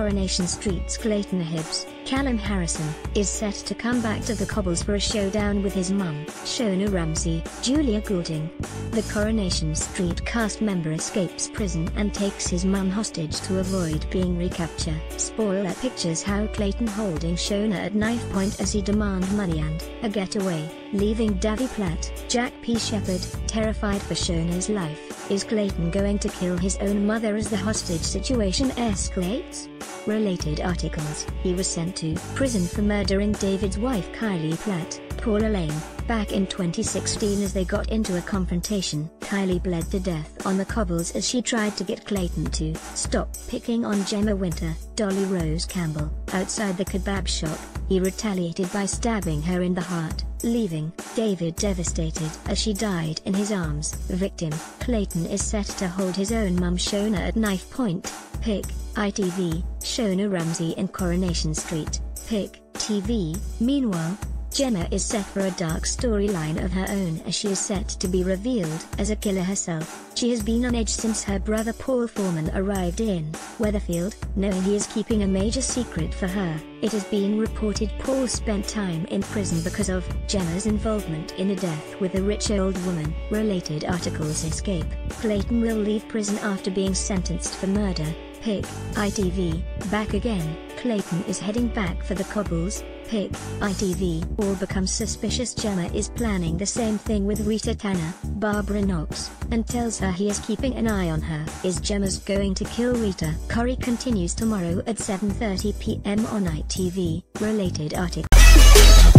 Coronation Street's Clayton Hibbs, Callum Harrison, is set to come back to the Cobbles for a showdown with his mum, Shona Ramsey, Julia Goulding. The Coronation Street cast member escapes prison and takes his mum hostage to avoid being recaptured. Spoiler pictures how Clayton holding Shona at knife point as he demand money and a getaway, leaving Davy Platt, Jack P. Shepherd, terrified for Shona's life. Is Clayton going to kill his own mother as the hostage situation escalates? Related articles. He was sent to prison for murdering David's wife Kylie Platt, Paula Lane, back in 2016 as they got into a confrontation. Kylie bled to death on the Cobbles as she tried to get Clayton to stop picking on Gemma Winter, Dolly Rose Campbell. Outside the kebab shop, he retaliated by stabbing her in the heart, leaving David devastated as she died in his arms. Victim: Clayton is set to hold his own mum Shona at knife point. Pic. ITV, Shona Ramsey in Coronation Street. Pic. TV. Meanwhile, Gemma is set for a dark storyline of her own as she is set to be revealed as a killer herself. She has been on edge since her brother Paul Foreman arrived in Weatherfield, knowing he is keeping a major secret for her. It has been reported Paul spent time in prison because of Gemma's involvement in a death with a rich old woman. Related articles. Escape: Clayton will leave prison after being sentenced for murder. Pic. ITV, back again, Clayton is heading back for the Cobbles. Pic. ITV, all become suspicious Gemma is planning the same thing with Rita Tanner, Barbara Knox, and tells her he is keeping an eye on her. Is Gemma's going to kill Rita? Corrie continues tomorrow at 7:30 p.m. on ITV. Related article.